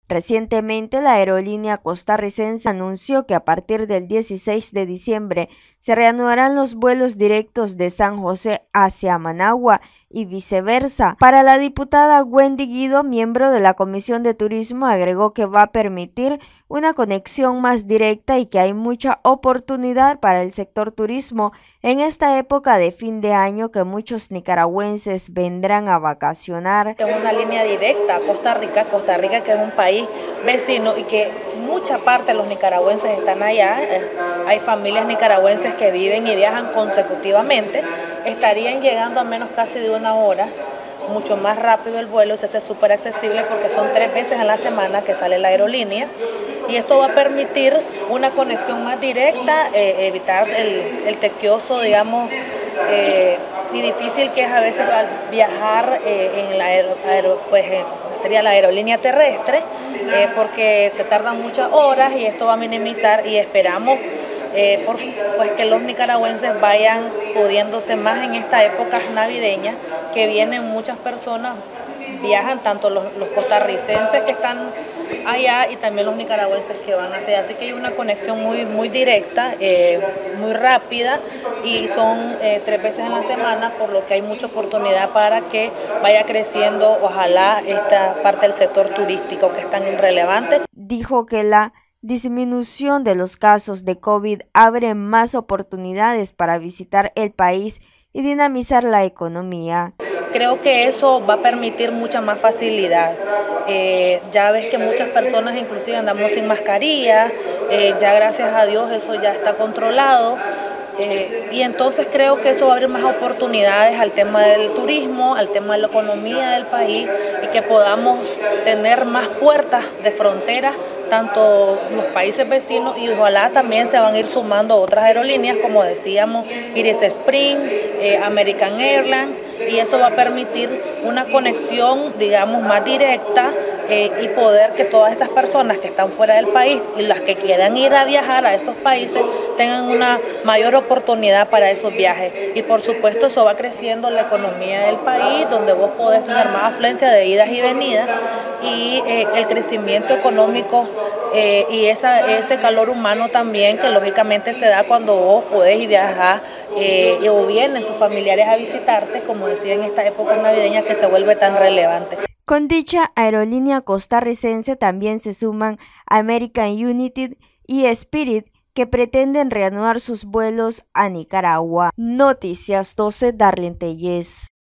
Recientemente, la aerolínea costarricense anunció que a partir del 16 de diciembre se reanudarán los vuelos directos de San José hacia Managua y viceversa. Para la diputada Wendy Guido, miembro de la Comisión de Turismo, agregó que va a permitir una conexión más directa y que hay mucha oportunidad para el sector turismo en esta época de fin de año que muchos nicaragüenses vendrán a vacacionar. Es una línea directa a Costa Rica que es un país vecino y que mucha parte de los nicaragüenses están allá. Hay familias nicaragüenses que viven y viajan consecutivamente, estarían llegando a menos casi de una hora, mucho más rápido el vuelo, se hace súper accesible porque son 3 veces a la semana que sale la aerolínea y esto va a permitir una conexión más directa, evitar el tequioso, digamos, y difícil que es a veces viajar en la sería la aerolínea terrestre, porque se tardan muchas horas y esto va a minimizar y esperamos pues que los nicaragüenses vayan pudiéndose más en esta época navideña, que vienen muchas personas, viajan tanto los costarricenses que están allá y también los nicaragüenses que van hacia allá. Así que hay una conexión muy directa, muy rápida y son 3 veces en la semana, por lo que hay mucha oportunidad para que vaya creciendo, ojalá, esta parte del sector turístico que es tan irrelevante. Dijo que la disminución de los casos de COVID abre más oportunidades para visitar el país y dinamizar la economía. Creo que eso va a permitir mucha más facilidad. Ya ves que muchas personas inclusive andamos sin mascarilla, ya gracias a Dios eso ya está controlado. Y entonces creo que eso va a abrir más oportunidades al tema del turismo, al tema de la economía del país y que podamos tener más puertas de frontera, tanto los países vecinos y ojalá también se van a ir sumando otras aerolíneas, como decíamos, Iris Spring, American Airlines, y eso va a permitir una conexión, digamos, más directa y poder que todas estas personas que están fuera del país y las que quieran ir a viajar a estos países tengan una mayor oportunidad para esos viajes. Y por supuesto eso va creciendo la economía del país, donde vos podés tener más afluencia de idas y venidas y el crecimiento económico y ese calor humano también que lógicamente se da cuando vos podés ir viajar o vienen tus familiares a visitarte, como decía en esta época navideña que se vuelve tan relevante. Con dicha aerolínea costarricense también se suman American United y Spirit, que pretenden reanudar sus vuelos a Nicaragua. Noticias 12, Darlene Tellez.